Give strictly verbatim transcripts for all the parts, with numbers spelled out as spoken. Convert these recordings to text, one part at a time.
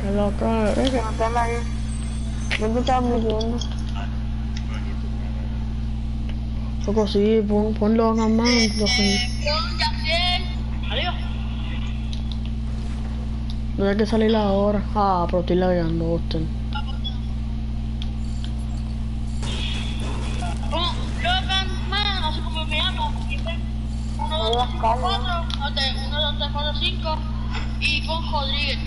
Es loca, es que... No te la vi. ¿Dónde estás metiendo? Poco sí, pon, ponlo nada más. Lo que... Con Yaciel. Adiós. No hay que salir ahora. Ah, pero estoy lagueando, usted. Con Logan, man, no sé cómo me llamo. uno, dos, tres, cuatro, uno, dos, tres, cuatro, cinco y con Rodríguez.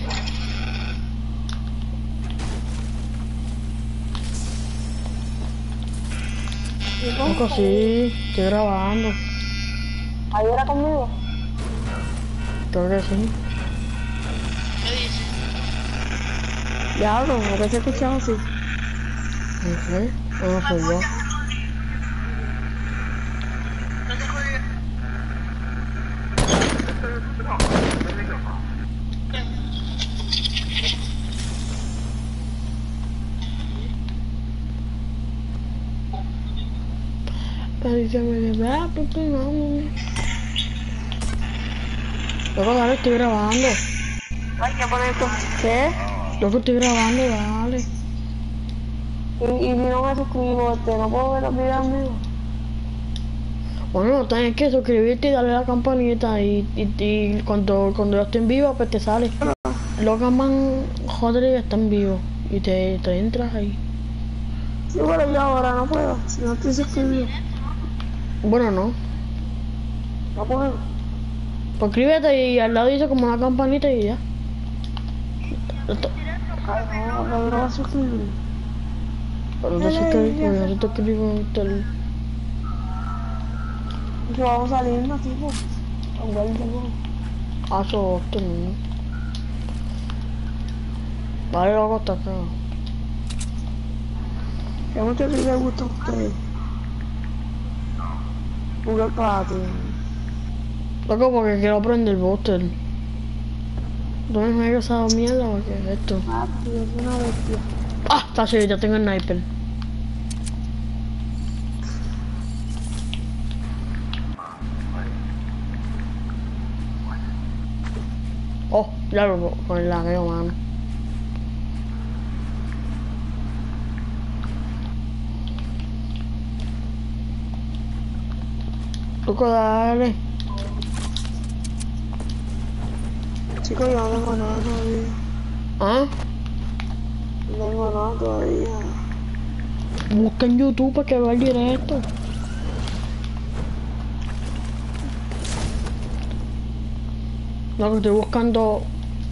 Poco sí, estoy grabando. ¿Ahí era conmigo? Creo que sí. ¿Qué dice? Diablo, ¿por qué se escuchaba así? No sé, no soy yo. Parísame de verdad, porque no. Loco, dale, estoy grabando. Ay, ¿qué poner esto? ¿Qué? Loco, estoy grabando, dale. Y, y no me suscribo, este, no puedo ver los videos míos. Bueno, tienes que suscribirte y darle a la campanita y, y, y cuando, cuando yo esté en vivo, pues te sale. Logan Rodríguez está en vivo y te, te entras ahí. Sí, pero yo ahora no puedo, si no estoy suscribido. Bueno, no. No puedo. Pues suscríbete y al lado dice como una campanita y ya. Esto- Ay, no, no, no voy a suscribir. Pero no sé qué, pues yo te escribo el... Que vamos saliendo así, pues. Con veinte, pues. Ah, eso, esto no. Vale, loco, está acá. ¿Qué mucho que les gusta a ustedes? Jugar para ti. Loco, porque quiero aprender el booster. ¿No me juegas esa mierda o qué es esto? Ah, tío, es una bestia. Ah, está sí, ya tengo el sniper. Oh, ya lo con el lagueo, mano. Loco, dale. Chicos, yo no tengo nada todavía. ¿Ah? No tengo nada todavía. Busca en YouTube para que vea el directo. Lo que estoy buscando...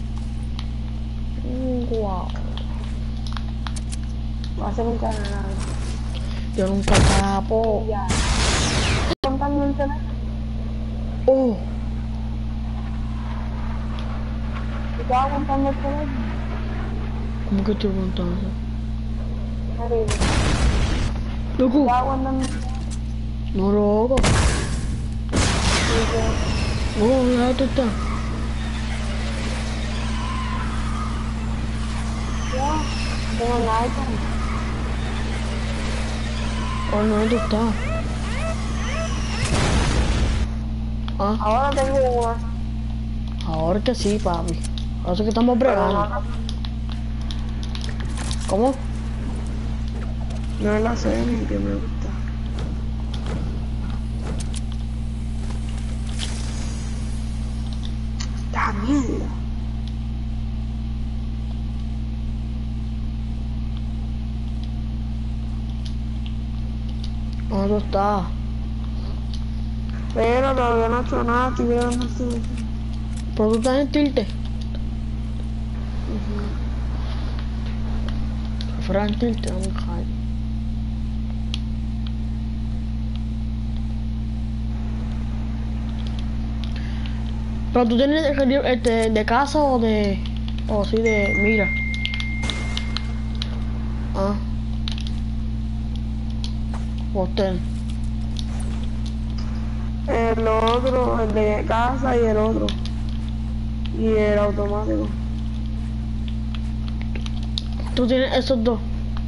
Wow. Va a ser un canal. Yo nunca tapo. Ya. ¿Contando el teléfono? Oh. ¿Tú estabas contando el teléfono? ¿Cómo que estoy contando? Arriba. Loco. ¿Estabas contando el teléfono? No, loco. Loco, mira dónde está. Ya. No tengo nada de teléfono. Oh, no, ¿dónde está? Ah, Ahora tengo una. ahora que sí, papi. Ahora sí que estamos bregando. ¿Cómo? No es la serie que me gusta. ¡Esta mierda! ¿Dónde está? Pero todavía no he hecho nada, estoy grabando el teléfono. ¿Pero tú estás en tilte? Fuera en tilte, vamos a dejar. ¿Pero tú tienes este, de casa o de... o sí de... mira? Ah. Hotel. El otro, el de casa y el otro. Y el automático. ¿Tú tienes esos dos?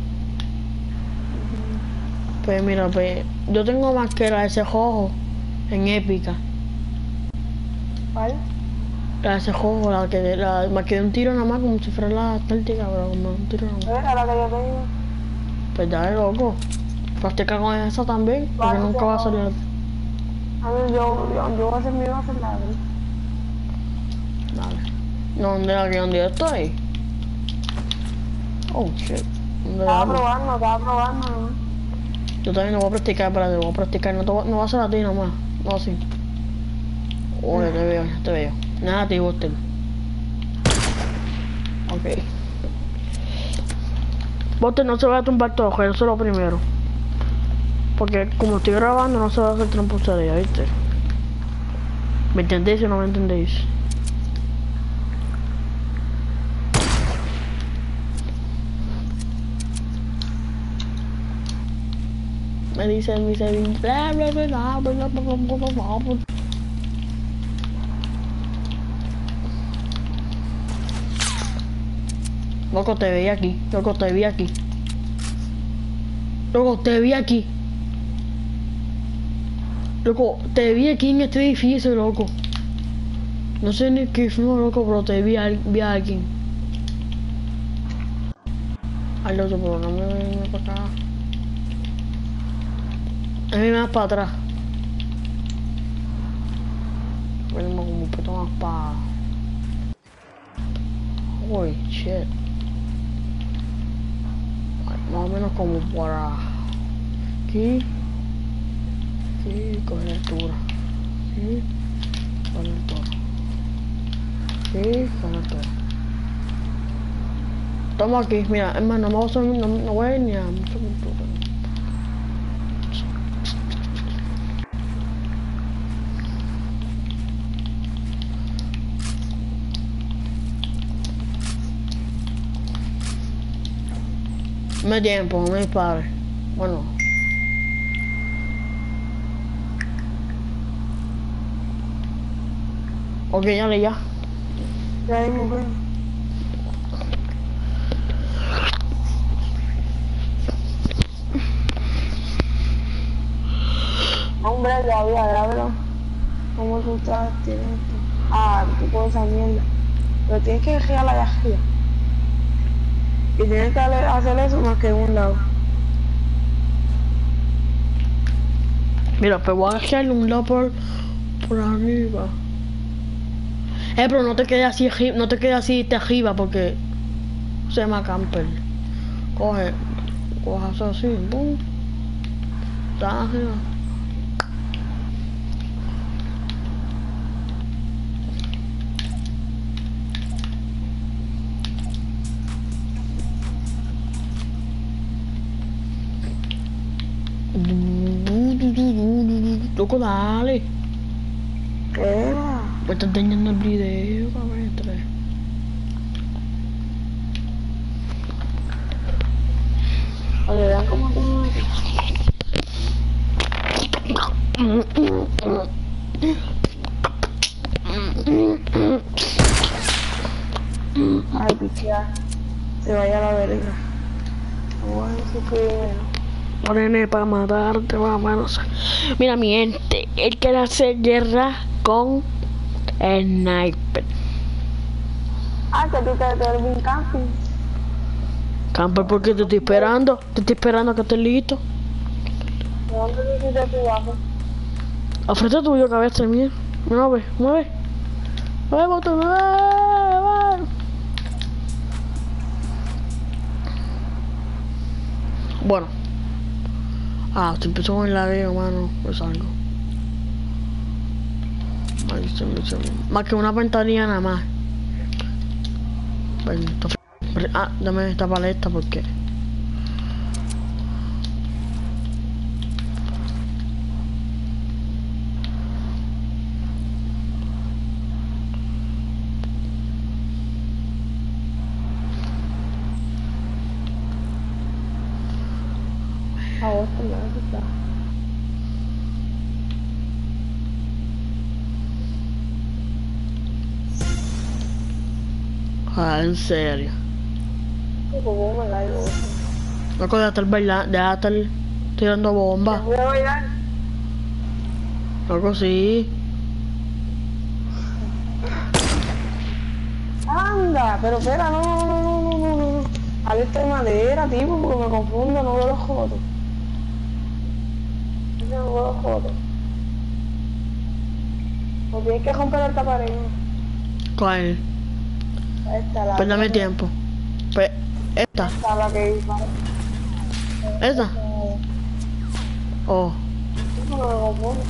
Pues mira, pues yo tengo más que la ese rojo en épica. ¿Cuál? La de ese juego, la que la, me quedé un tiro nada más como si fuera la táctica, pero como un tiro nada más. Era la que yo tengo. Pues dale, loco. Practica con esa también, porque Vale, nunca yo- va a salir. A ver, yo, yo, yo voy a hacer mi base en la abre. Dale. No, ¿dónde la que donde yo estoy? Oh, shit. ¿Dónde Estaba la probando, estaba probando nomás. Yo también no voy a practicar, espérate, voy a practicar. No, te voy- no va a ser a ti nomás. No así. Oye, te veo, ya te veo. Nada, te gusta. Ok. Bote no se va a tumbar todo, que eso es lo primero. Porque como estoy grabando no se va a hacer tramposería, ¿viste? ¿Me entendéis o no me entendéis? Me dicen, me dicen, bla bla bla bla bla bla bla bla bla bla. Loco, te veía aquí, loco, te vi aquí. Loco, te vi aquí. Loco, te vi aquí en este edificio, loco. No sé ni qué fue, loco, pero te vi, al- vi a alguien. Al otro, pero no me venga para acá. A mí me das para atrás. Venimos como un poquito más para... Uy, shit. Más o menos como por aquí. Aquí, coger altura. Aquí, coger altura. Aquí, coger altura. Toma aquí, mira, es más, no me voy a, subir, no, no voy a ir ni a mucho altura. No me tiempo, no me dispares. Bueno. Ok, dale ya. Ya dimos, güey. Hombre, todavía, grábelo. ¿Cómo tú estás? Tienes esto. Ah, tú puedes esa mierda. Pero tienes que girar la de arriba. Y tienes que hacer eso más que en un lado. Mira, pues voy a echarle un lado por, por arriba. Eh, pero no te quedes así, arri- no te quedes así de arriba porque se llama camper. Coge, cojas así, boom. Está arriba. Loco, dale. ¿Qué era? Me estás dañando el video, cabrón. Oye, vean cómo te mueves. Ay, pichea. Se vaya a la verga. Vamos a ver si primero. Nene, para matarte, mamá, no sé. Mira, mi gente, él quiere hacer guerra con Sniper. Ah, que tú te te bien camping. Camper, porque te estoy esperando. Te estoy esperando que estés listo. ¿De dónde tú hiciste tu bajo? Al frente tuyo, cabeza mía. Mueve, mueve. Mueve, botón, mueve. Bueno. Ah, te empezó con el lagueo, mano. Pues algo. Maldición, maldición. Más que una ventanilla nada más. Bueno, esto fue- ah, dame esta paleta porque... A vos te me está. Ah, en serio. ¿Cómo me la digo? Loco, deja estar bailando, deja estar tirando bombas. Voy a bailar. Loco, sí. Anda, pero espera, no, no, no, no, no, no, no. Alerta de madera, tipo, porque me confundo, no veo los jotos. No veo los jotos. Pues tienes que romper esta pared. ¿Cuál? Esta, la... Pues dame tiempo. Pues, esta. Esta, la que dispara. ¿Esa? Oh. No me confundo.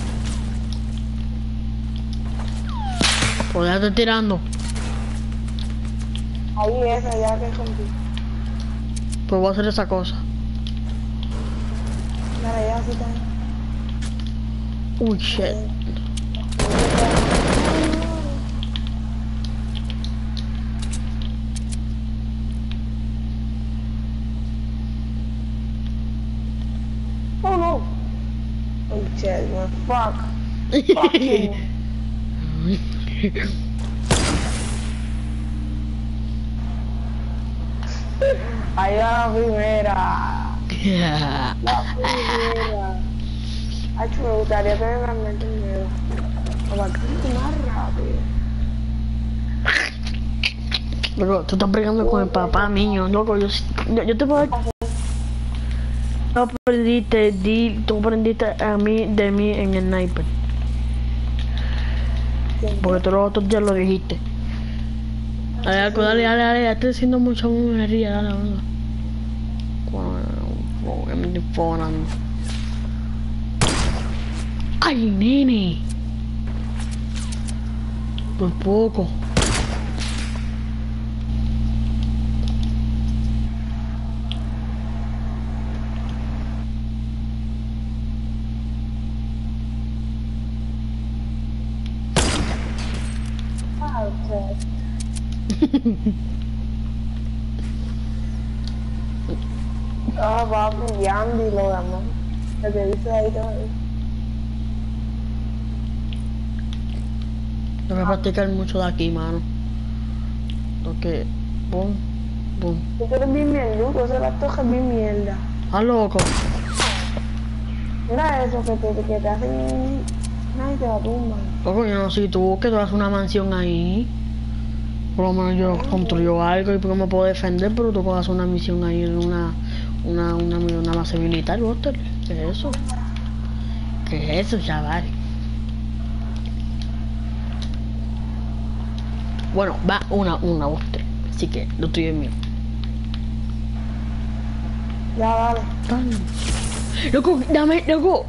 Pues ya estoy tirando. Ahí esa, ya que rompí. Pues voy a hacer esa cosa. Dale, ya, sí está. Uy, shit. Oh no. Oh shit, man. Fuck. Fuck you. Ahí va la primera. Yeah. La primera. Ay, me gustaría tener la mente primero. Bastante más rápido. Loco, tú estás pegando con el papá mío, loco, yo, yo, yo te puedo... Tú aprendiste, di, tú aprendiste a mí, de mí en el sniper. Porque tú los otros días lo dijiste. Dale, dale, dale, dale, dale, ya estoy haciendo mucha mujería, dale, venga. Wow, que me estoy fonando. ¡Ay, nene! Por poco. Ah, ok. Ah, va brillando y lo demás. Lo que dice ahí todavía. Tengo que practicar mucho de aquí, mano. Porque, boom, boom. Tú eres bien mierduco, ese laptop es bien mierda. Ah, loco. Mira eso que te, que te hacen... Nadie te la tumba. Loco, yo no sé, tú que tú haces una mansión ahí. Por lo menos yo construyo algo y porque me puedo defender, pero tú puedes hacer una misión ahí en una, una, una, una base militar, Buster. ¿Qué es eso? ¿Qué es eso, chaval? Bueno, va una, una, Buster. Así que lo tuyo es mío. Ya, vale. Dale. Loco, dame, loco.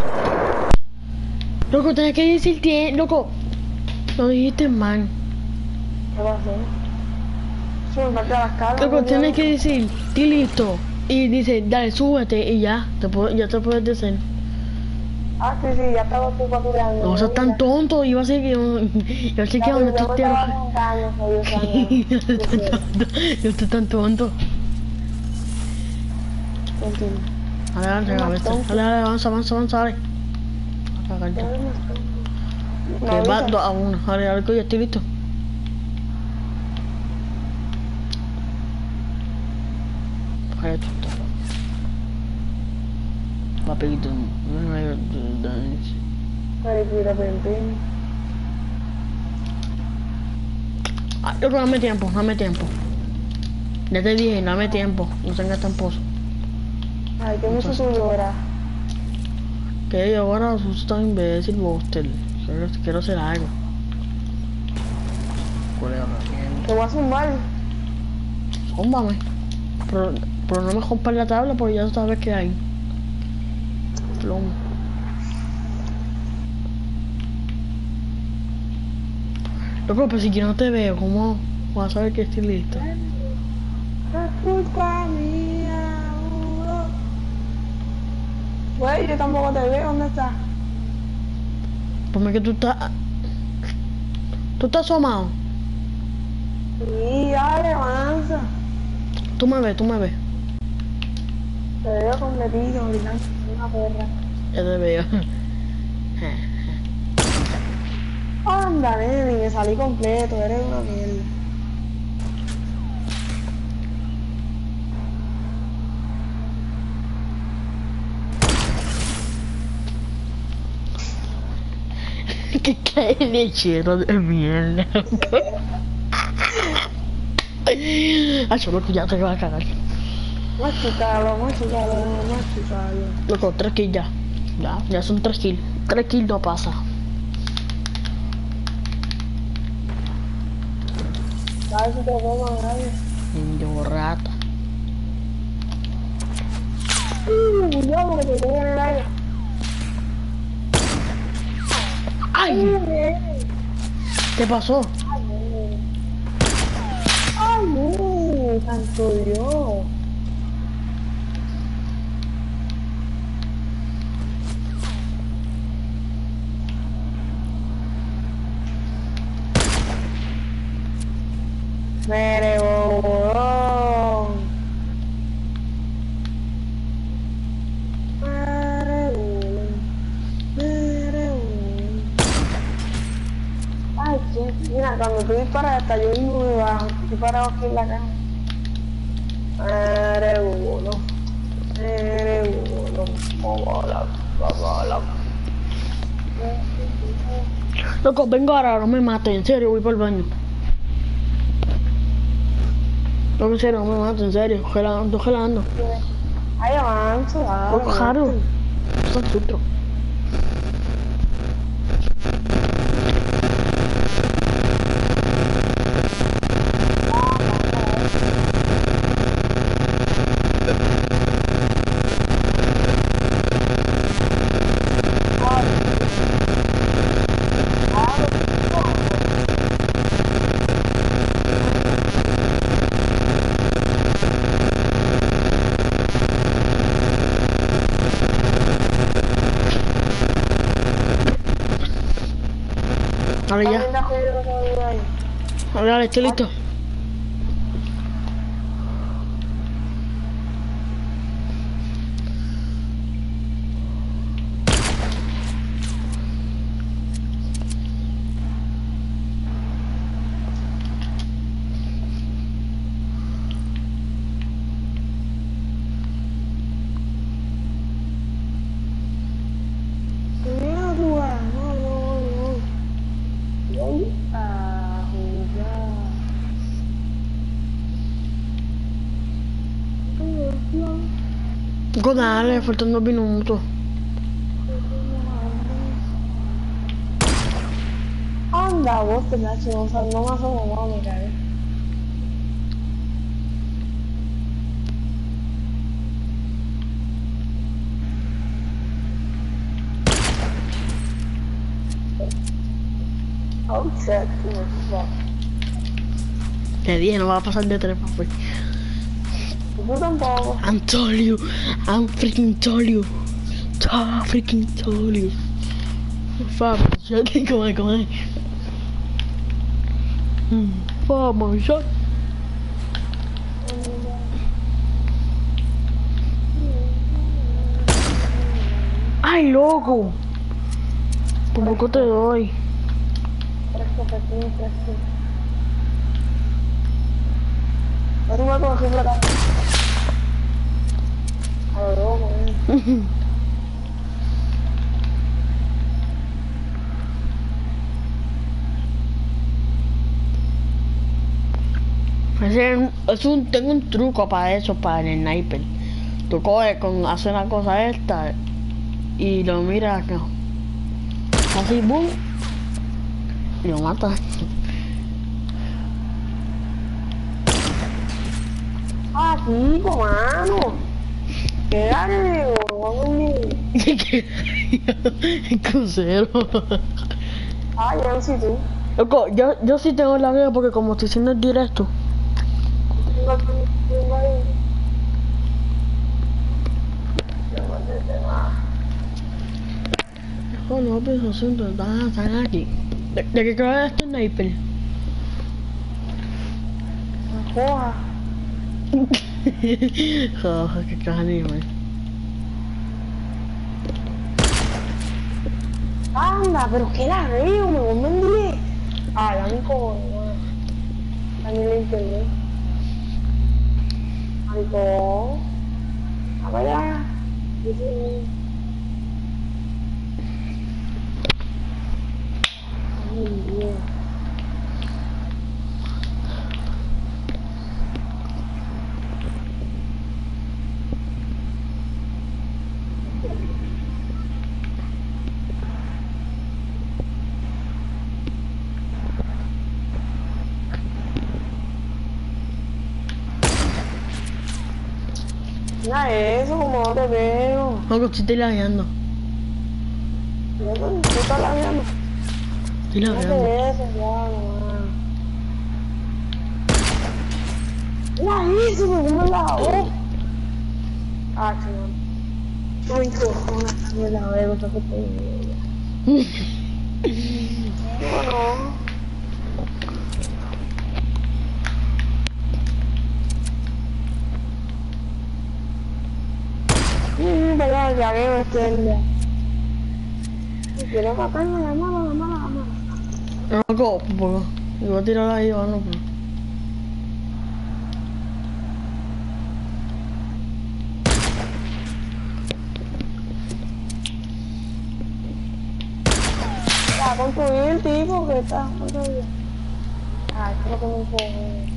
Loco, tenés que decirte, loco. Lo dijiste mal. ¿Qué pasó? Eso me falta las caras. Loco, tienes que decir, estoy listo. Y dice, dale, súbete y ya, te puedo, ya te puedes decir. Ah, sí, sí, ya estaba tú capturando. No seas tan tonto, iba a ser que yo, yo sé que donde tú te Yo yo estoy tan tonto. Continúa. Dale, dale, dale, dale, dale, avanza, avanza, avanza, dale. Acá, acá. Que va dos a uno, dale, dale, que ya estoy listo. Ahí tú estás. Papito, no hay dance. Maripura, pempín. Ah, loco, dame tiempo, dame tiempo. Ya te dije, dame tiempo, no tengas tan pozo. Ay, qué mucho tú lloras. Que yo ahora sos tan imbécil, Buster. Quiero, quiero hacer algo. Colega, Te voy a zumbar. Zúmbame. Pero, pero no me rompas la tabla porque ya sabes que hay. Plomo. Loco, pero si yo no te veo, ¿cómo vas a saber que estoy listo? Es culpa mía. Güey, yo tampoco te veo. ¿Dónde estás? Porque que tú estás... ¿Tú estás asomado? Sí, dale, avanza. Tú me ves, tú me ves. Te veo completito, gritando. Una perra. Ya te veo. Anda, nene, me salí completo. Eres una mierda. Que cae lechero de mierda. Ay, solo que ya te vas a cagar. Machicalo, machicalo, machicalo. Loco, tres kills ya. Ya, ya son tres kills. Tres kills no pasa. ¿Sabes si te pongo a nadie? Yo rata. Uh, yo porque te tengo en el aire. ¡Ay! ¿Qué pasó? Ay, no, santo Dios. Mere bolón. Mere bolón. Mere bolón. Ay, que, mira, cuando tú disparas hasta yo mismo me bajo. Estoy parado aquí en la cama. Mere bolón. Mere bolón. Bola, bola. Loco, vengo ahora, no me maten, en serio, voy por el baño. No, en serio, no me maten, en serio, gelando, estoy gelando. Ay, avanza, dale. Loco, Jaro, son sutro. Dale ya, dale, dale, estoy listo. Loco, dale, faltan dos minutos. Anda, vos te Nacho, no, sal- no me asomo más, me cagué. Oh shit, fuck. Te dije, no va a pasar de tres, papi. Tú tampoco. I'm told you, I'm freaking told you. I freaking told you. Fab, yo tengo que comer. Vamos, yo. Ay, loco. Por poco te doy. Fresco, fresco, fresco. No te voy a coger por acá. A lo loco, eh. Ese es un, tengo un truco para eso, para el sniper. Tú coges con, haces una cosa esta y lo miras acá. Así, boom. Y lo matas. Ah, chico, mano. ¿Qué hago? Vamos a ¿Qué crucero? Ah, ya sí tú. Loco, yo, yo sí tengo la guía porque como estoy haciendo el directo. Tengo tengo ahí. Tengo el tema. Oh, no, pues asunto, están, están aquí. ¿De, de qué color es este sniper? Coja. Joder, qué caja ni güey. Anda, pero qué la veo, me voy a mentir. Ah, ya mi cojones. También le entendí. Algo. A ver, ya. Dice. Ay, Dios. Mira eso, como no te veo. Loco, estoy tilagueando. Eso, tú estás labiando. Estoy No te lagueando. ves, ya, no. Mira eso, me como la voz. Ah, chaval. No me encojona esta mierda, veo, está que te no, no. Mmm, perdón, ya veo este día. Quiero matarme la mano, la mano, la mano. Loco, pues, yo voy a tirar ahí, bueno, pues. Ya, construir el tipo que está construido. Ah, esto es lo que me encoge.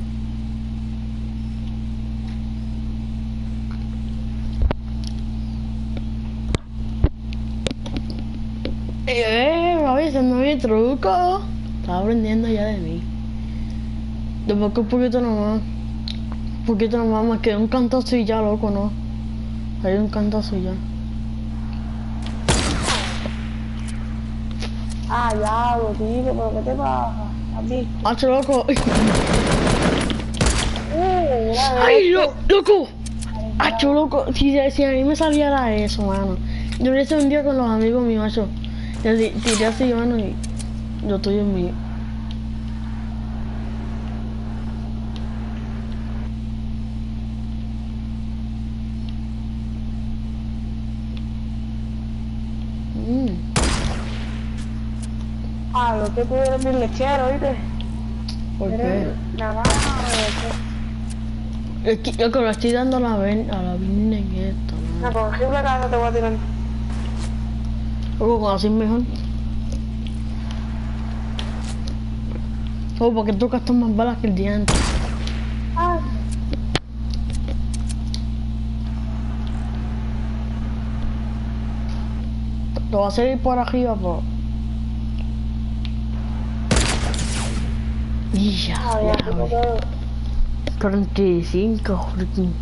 Eh, papi, ese no es mi truco. Estaba aprendiendo ya de mí. Después que un poquito nomás. Un poquito nomás, me quedé un cantazo y ya, loco, ¿no? Hay un cantazo y ya. Ah, ya, lo tipo, pero ¿qué te pasa? ¿Has visto? ¡Hacho, loco! Uh, mira ¡Ay, esto. lo, loco! ¡Hacho, loco! Si, si a mí me saliera eso, mano. Yo hubiese un día con los amigos míos, macho. Yo di- tiré así, mano, y yo estoy en mi... Mm. Ah, lo que tú eres mi lechero, ¿viste? ¿Por qué? Eres nada más. Es que, loco, le estoy dando a la ven, a la vina en esto, La mano. con triple casa te voy a tirar. Loco, con así mejor. Oh, porque tú gastas más balas que el día antes. Ah, Lo voy a hacer ir por arriba, pero... Y ya, ah, ya, ya, tú güey. te treinta y cinco, freaking.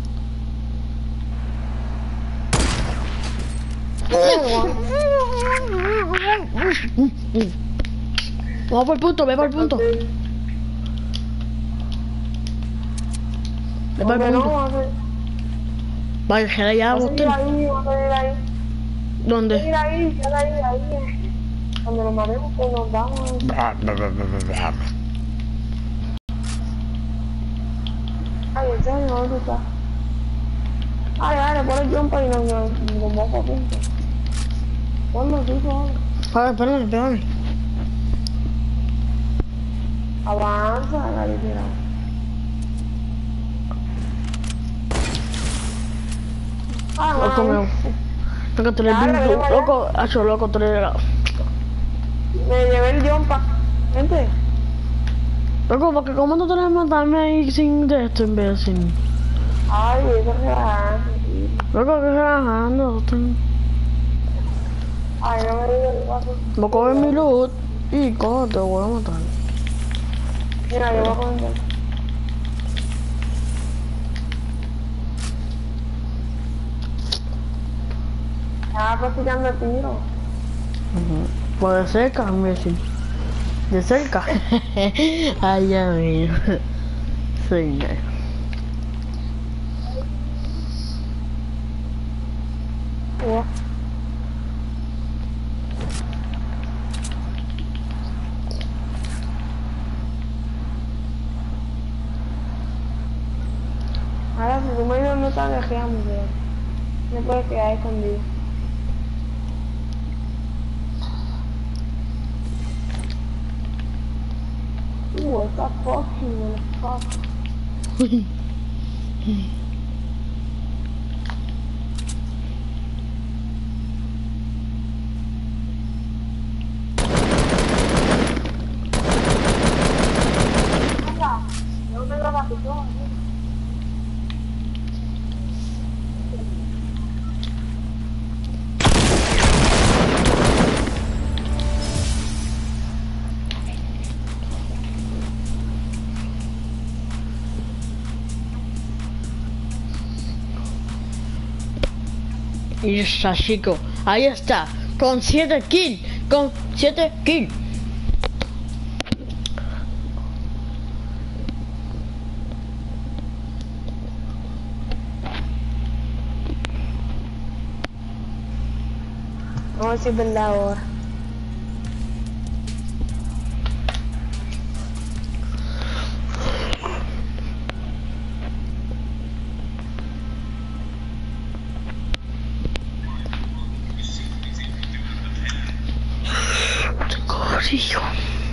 Vamos por el punto, ve por el punto. Ve por el Hombre, no, punto. vas a Vaya, que ya, vas a usted. ir ahí, vas a ir ahí. ¿Dónde? Ir ahí, ya ahí, ahí. Cuando nos matemos, pues nos vamos. Ay, en serio, ¿dónde tú estás? Ay, dale, pon el jumper y nos nos vamos a punto. Ponlo, sí, ponlo. A ver, espérame, espérame. Avanza, la literal. Ah, Loco, man. me... Loco, tú eres Dale, bien... vete para allá. Loco, hacho, loco, tú eres... Me llevé el jumper. Vente. Loco, porque cómo tú te vas a matarme ahí sin de esto, imbécil. Ay, eso es relajante, tío. Loco, que relajando. Estoy... Ay, no me digas qué pasa. Voy a coger mi loot y cojo, te voy a matar. Mira, yo voy a poner. Estaba practicando el tiro. Ujú. Pues de cerca, imbécil. De cerca. Ay, ya mío. Señor. Oh. Ahora, si tú me dices no estás dejando, no puedes quedar escondido. Uh, what the fucking fuck. No me lo rapidó, Y está, chico. Ahí está. Con siete kills. Con siete kills. Vamos a ver si es verdad ahora. Hijo.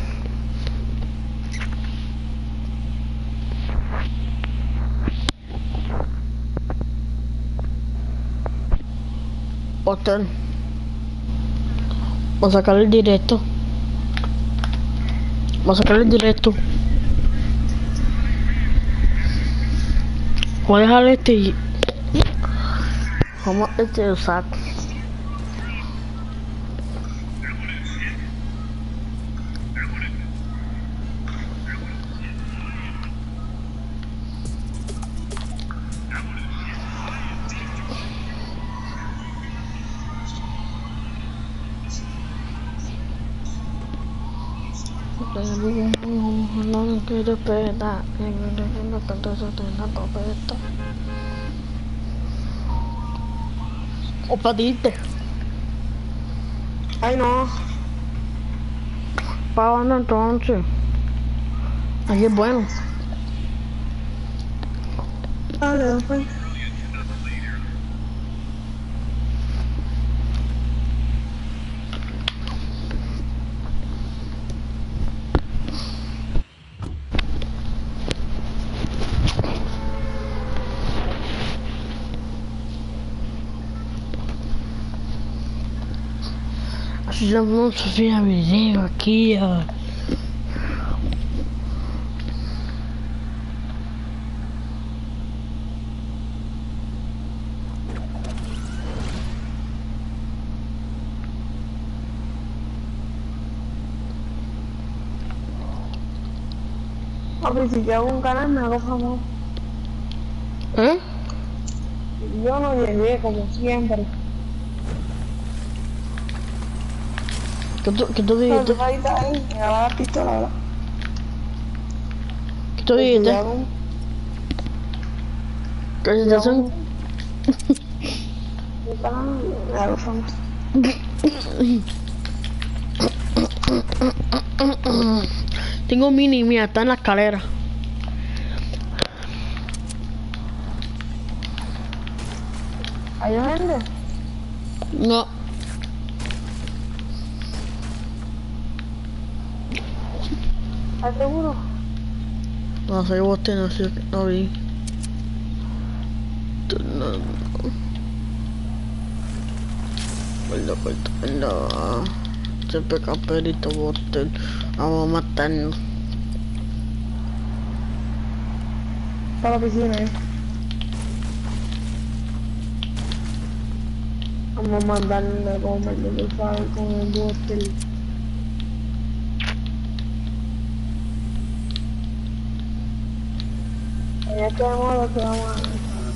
Hotel. Vamos a sacar el directo. Vamos a sacar el directo. Voy a dejar este y... Vamos a este el saco. No quiero esperar, no tanto eso tengo papeta. O para irte. Ay no. ¿Para dónde entonces? Ahí es bueno. Dale, pues. Ya vamos a subir a video aquí. Uh... Papi, si te hago un canal me hago famoso. ¿Eh? Yo no llegué como siempre. ¿Qué tú, qué tú dijiste? No, ahí está ahí, me daba la pistola, ¿verdad? ¿Qué tú dijiste? ¿Qué presentación? Un canal me hago famoso. Tengo mini, mira, está en la escalera. ¿Hay gente? No. ¿Estás seguro? No sé, vos tenés, no, no vi. No, no. Bueno, no. Siempre camperito, botel. Vamos a matarnos. Para la piscina, eh. Vamos a mandarle a comer, por favor, con el botel. Ya tenemos lo que vamos a hacer.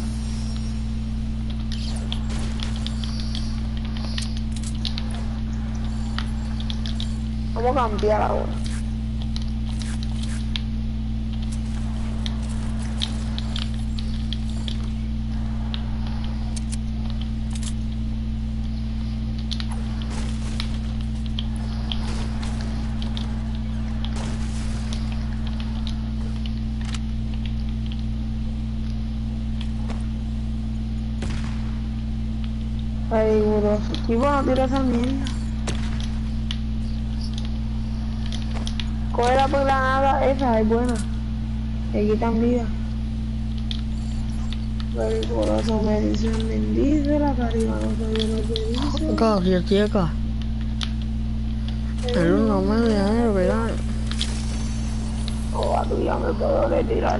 Vamos a cambiar ahora. Riguroso. Y bueno, tira esa mierda. Coge la granada, esa es buena. Te quitan vida. Riguroso, medición bendice, la cariba no sabe lo que dice. Acá, si estoy acá. Pero no me dejan de pegar. Oh, a tu ya me puedo retirar.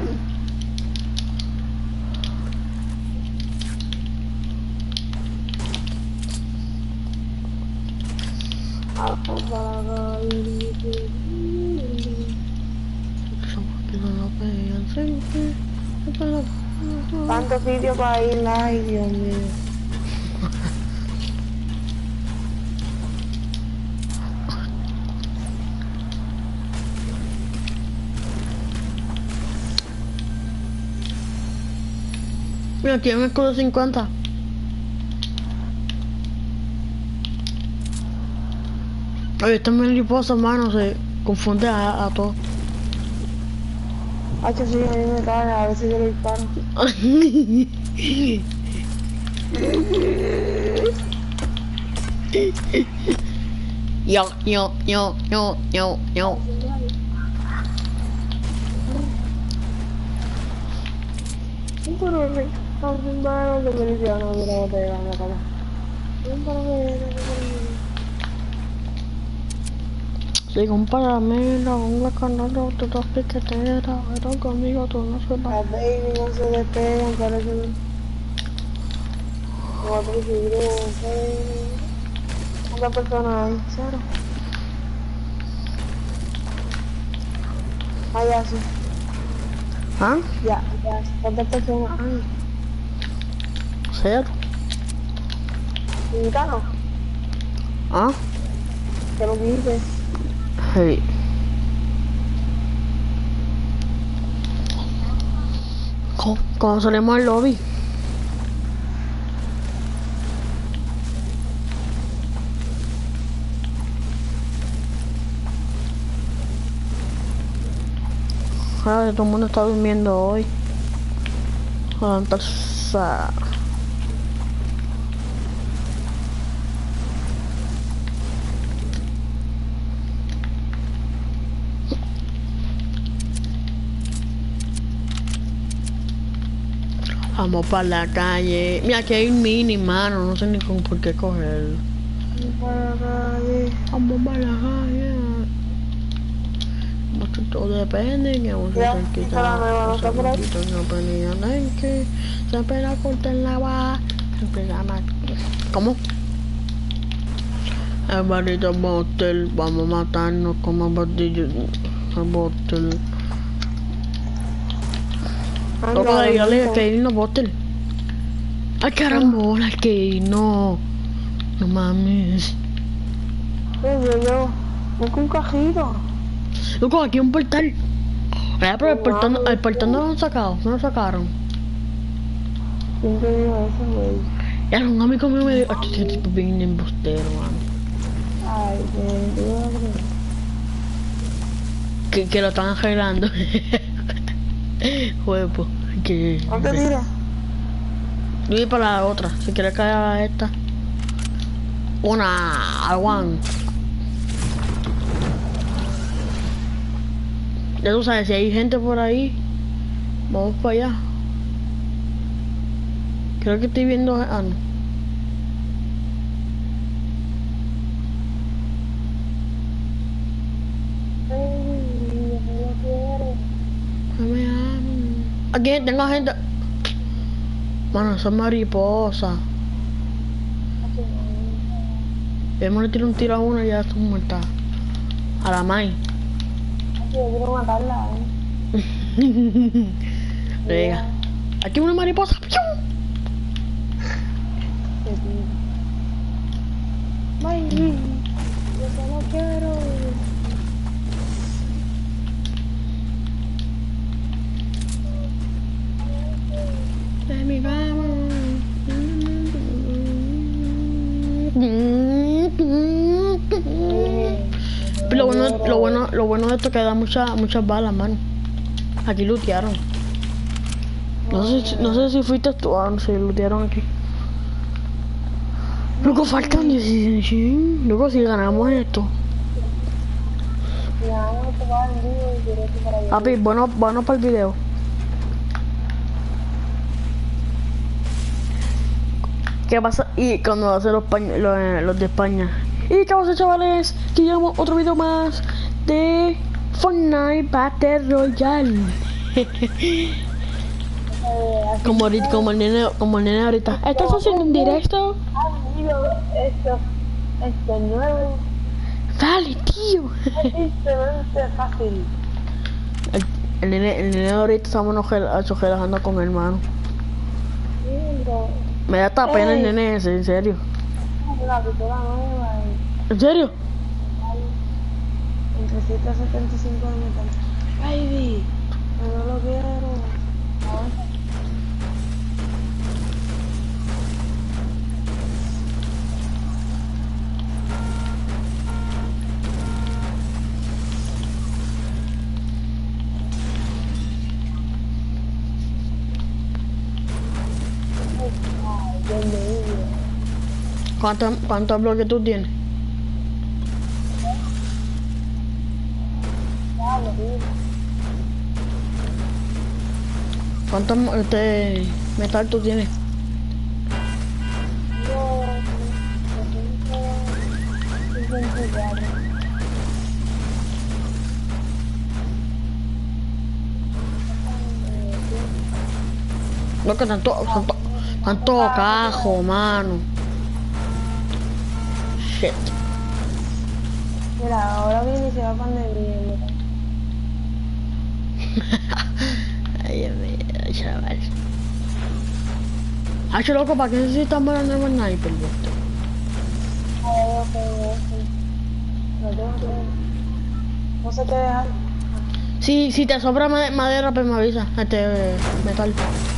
Tanto sitio para ir, ay Dios mío. Mira, tiene un escudo de cincuenta. Oye, esta mariposa, mano, se confunde a, a todos. Hacho, sí, a mí me cae, a veces yo le disparo. Yo, yo, yo, yo, yo, yo. Un paro de un paro de miliciano, mira, botella, en la cama. Un paro de Si compara mira, un canal de dos piqueteras, eran conmigo, tú no se va. las baby no se despegan, parece. Cuatro figuras, ¿cuántas personas hay? Cero. Ah, ya, sí. ¿Ah? Ya, ya. ¿Cuántas personas hay? Cero. ¿Invitano? ¿Ah? ¿Qué lo dices? Sí. ¿Cómo, cómo salimos al lobby? Ah, todo el mundo está durmiendo hoy. Levantarse. Vamos para la calle. Mira, aquí hay un mini, mano. No sé ni con por qué cogerlo. Para la calle. Vamos para la calle. Porque todo depende. Que vamos a Ya, tener que esta la nueva, ¿no está por ahí? que se espera cortar la va. ¿Cómo? El barrito botel. Vamos a matarnos como batillos. El botel. Loco, de dale que no botel. Ay, carambola, que no. No mames. Oye, yo. Busca un cajito. Loco, aquí hay un portal. Mira, pero el portal, el portal no lo han sacado, no lo sacaron. ¿Quién te dijo eso, güey? Ya, un amigo mío me dijo, este tipo es bien embustero, mano. Ay, qué duro. Que, que lo están arreglando. Juego, que... ¿Dónde tira? Yo voy para la otra, si quieres caer a esta. Una, a one. Ya tú sabes, si hay gente por ahí, vamos para allá. Creo que estoy viendo... Ah, no. No me aman. Aquí tengo gente... Mano, esa mariposa. Debemos le tirar un tiro a una y ya está muerta. A la Mai. Yo quiero matarla, eh. Venga. Aquí una mariposa. May, yo solo quiero. De mi cama. Lo bueno, lo bueno, lo bueno de esto es que da muchas muchas balas, mano. Aquí lootearon. No sé, si- no sé si fuiste tú, ah, no sé, lootearon aquí. Luego faltan dieciséis. Luego si ganamos esto. Ya, vamos a tomar el video y directo para allá. Papi, bueno, bueno para el video. ¿Qué pasa? Y cuando hacen los, pañ- los, eh, los de España. ¿Y qué pasa, chavales? Que llevamos otro video más de Fortnite Battle Royale. como, ahorita- como, el nene, como el nene ahorita. ¿Estás haciendo un directo? Amigo, esto, esto es nuevo. Dale, tío. Es extremadamente fácil. El, el nene, el nene ahorita estamos nos gel- relajando con el hermano. Mira, Me da hasta pena el nene ese, en serio. la pistola nueva y ¿En serio? en trescientos setenta y cinco de metal. Baby, yo no lo quiero. Bienvenido. ¿Cuántos cuántos bloques tú tienes? Dale, dime. ¿Cuántos este, metal tú tienes? Yo, cincuenta y cuatro. No, que tanto, tanto, tanto cajo, mano. Shit. Mira, ahora viene y se va para el Ay, Dios mío, chaval. Hacho, loco, ¿para qué necesitamos la nueva sniper, bro? Ah, ok, ok. No tengo que... No sé qué dejar. Si, si te sobra ma- madera, pues me avisa. Este, eh, metal.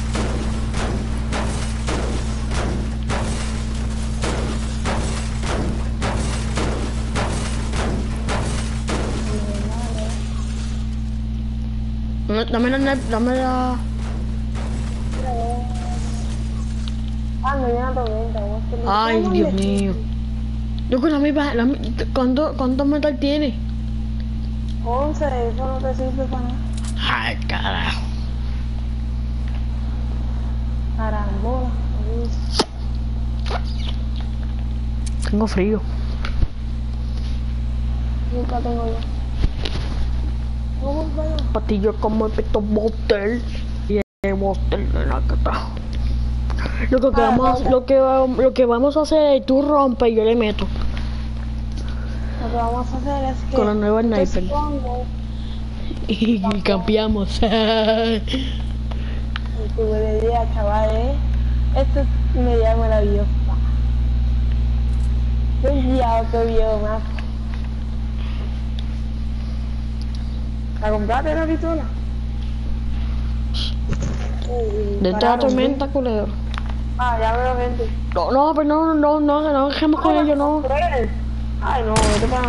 Dame dame la, sniper- dame la... Ah, me viene la tormenta. vos te- Ay, ¿Cómo Dios le- mío. Loco, la misma, la, mi- ¿cuánto, ¿cuánto metal tiene? once, eso no te sirve para nada. Ay, carajo. Carambola. Tengo frío. Nunca tengo yo. ¿Cómo vaya? Patillo como el peto motel. Y el motel de la cata. Lo que, Ah, vamos, vaya. lo, que, va- lo que vamos a hacer es tú rompes y yo le meto. Lo que vamos a hacer es que... Con la nueva te sniper. escondes Y, y cambiamos. y tú me dirías, chaval, ¿eh? Esto es una idea maravillosa. Qué día, qué video más. ¿La compraste la pistola? Uy, Dentro de la pararon, tormenta, ¿sí? culero. Ah, ya veo gente. No, no, pero no, no, no, no dejemos con ellos, no. Ay, no, vete para...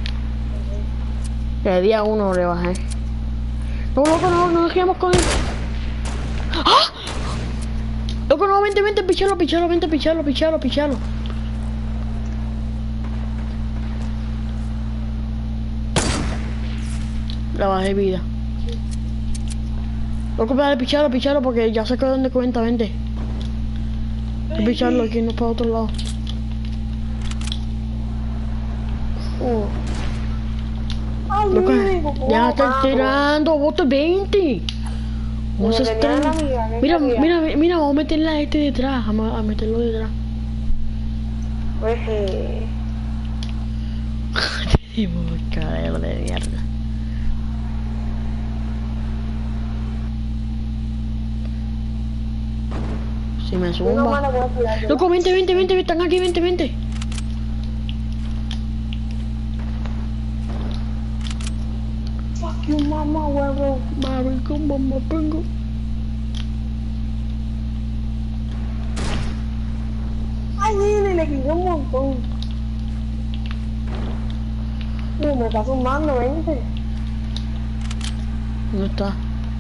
Le di a uno, le bajé. No, loco, no, no dejemos con él. ¡Ah! Loco, no, vente, vente, pichalo, pichalo, vente, pichalo, pichalo, pichalo. La bajé vida. Loco, dale, pichalo, pichalo, porque ya sé que dónde cuenta, vente. Hay que picharlo aquí, no para otro lado. Uh. Ay, Loco, amigo, ya está vamos. tirando, bote veinte. No se Pero tenía estrena. una amiga, que Mira, quería. mira, mira, vamos a meterla a este detrás, vamos a meterlo detrás. Pues, eh... Y cadero de mierda. Si me yo no me zumba. la voy a tirar. ¿verdad? Loco, vente, vente, vente, están aquí, vente, vente. Fuck you, mamá, huevo. Mami, ¿cómo me pongo? Ay, nene, le quité un montón. Uh, me está sumando, veinte. ¿Dónde está?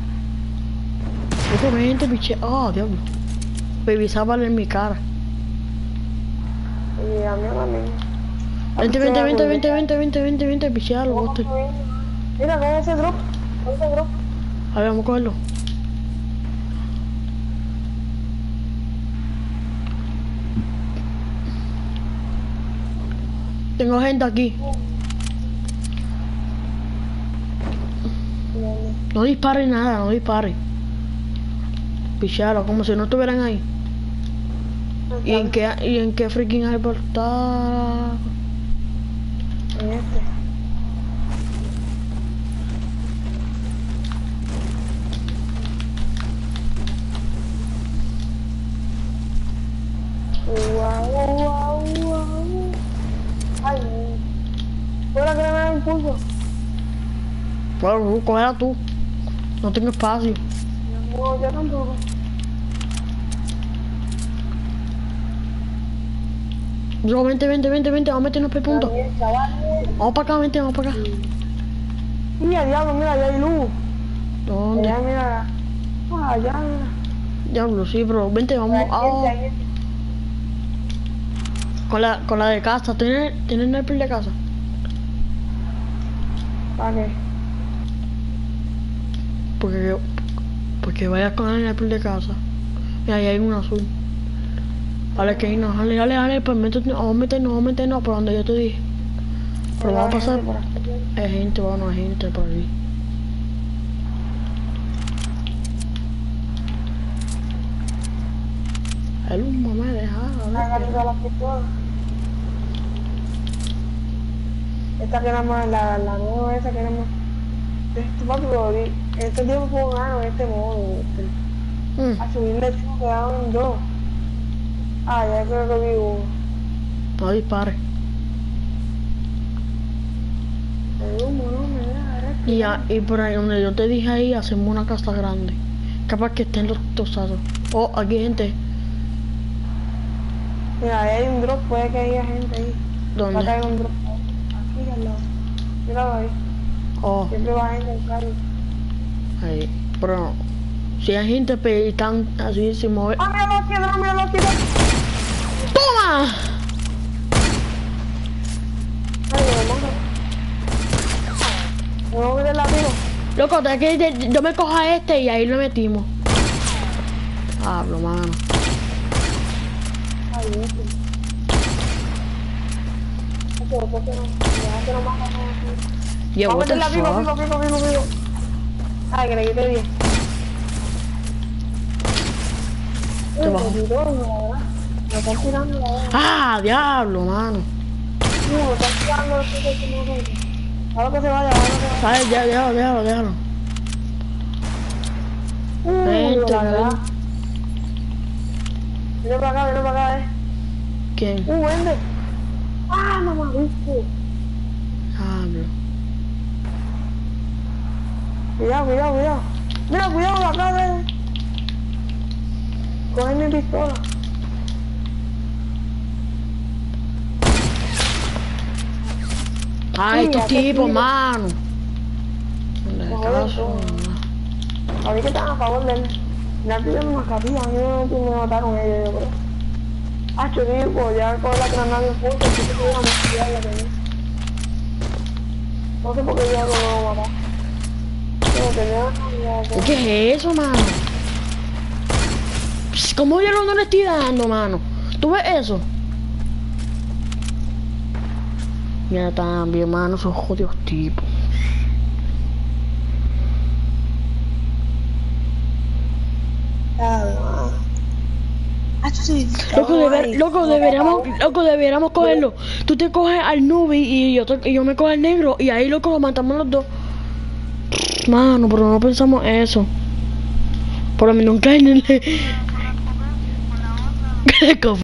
Loco, vente, piche. Oh, diablo. Baby Sábalo en mi cara. Y a mí también. Vente, vente, vente, vente, vente, vente, vente, vente, pichealo, bote. Mira, con ese drop. Con ese drop. A ver, vamos a cogerlo. Tengo gente aquí. No dispare nada, no dispare. Pichalo, como si no estuvieran ahí. ¿Y en qué, y en qué freaking árbol está? En este. Guau, guau, guau. Ay, ¿fue la granada de impulso? Bueno, cógela tú. No tengo espacio. No, yo tampoco. Yo, vente, vente, vente, vente, vamos a meternos por punto. También, chavales. Vamos para acá, vente, vamos para acá. Mira, diablo, mira, allá hay luz. ¿Dónde? Allá, mira. Ah, allá, mira. Diablo, sí, bro. Vente, vamos. Hay gente, Ah, hay gente. Con la, con la de casa. ¿Tienes, ¿tienes sniper de casa? ¿Para qué? Porque, porque vayas con el sniper de casa. Y ahí hay un azul. Vale, que no, dale, dale, dale, pues métete, vamos a meternos, vamos a meternos por donde yo te dije. Pero vamos a pasar. Por aquí. Hay gente, bueno, hay gente por ahí. El humo me deja, Agarra todas las pistolas. Esta que era más, la, la nueva esa que era más. Esto papi, Bori, este tiempo gano este modo, este. Mm, A subirle cinco quedaban dos. Ah, ya creo que vi uno. no dispare. El humo no me deja respirar. Y, ya, y por ahí donde yo te dije ahí, hacemos una casa grande. Capaz que estén los tosados. Oh, aquí hay gente. Mira, ahí hay un drop, puede que haya gente ahí. Va a ¿Dónde? caer un drop. Aquí al lado. Míralo ahí. Oh, Siempre va gente en carro. ahí. Pero si hay gente pe- y están así sin mover. ¡Ah, míralo aquí, no, míralo aquí! ¡Toma! Ay, me lo mando. Me voy a meter la tiro. Loco, te que de- yo me cojo a este y ahí lo metimos. Hablo, mano. Ay, este. Este, ¿por qué no? Ya que no mata nada. Llevo Vamos a este meter la vivo, fuck. vivo, vivo, vivo, vivo. Ay, que le quité bien. Te Uy, bajo. me tiró, la verdad. Me están tirando la verdad. Ah, diablo, mano. No, me están tirando los chicos como gente. Ahora que se vaya, ahora que se vaya. Ay, ya, déjalo, déjalo, déjalo. Uh, Vente, la verdad. ven. Viene para acá, viene para acá, eh. ¿Quién? Uh, vende. Ah, no me viste. Diablo. Cuidado, cuidado, cuidado. Mira, cuidado, acá, eh. Coge mi pistola. Ay, Sí, estos hace tipos, frío. mano. No le No, caso. A mí que están a favor de él. Me han tirado una capilla, a mí me, me mataron ellos, yo creo. Ah, chorizo, ya con la granada en punto, si te pudiera matar la tenía. No sé por qué yo no lo voy a matar. Pero tenía ya, ¿Qué es eso, mano? Pss, ¿cómo yo no le estoy dando, mano? ¿Tú ves eso? Mira también, mano, esos jodidos tipos. Ah, sí. Loco, deber, loco, deberíamos, loco, deberíamos cogerlo. Tú te coges al Nubi y yo, te- y yo me cojo al negro y ahí, loco, lo matamos los dos. Mano, pero no pensamos eso. Por lo menos nunca en el...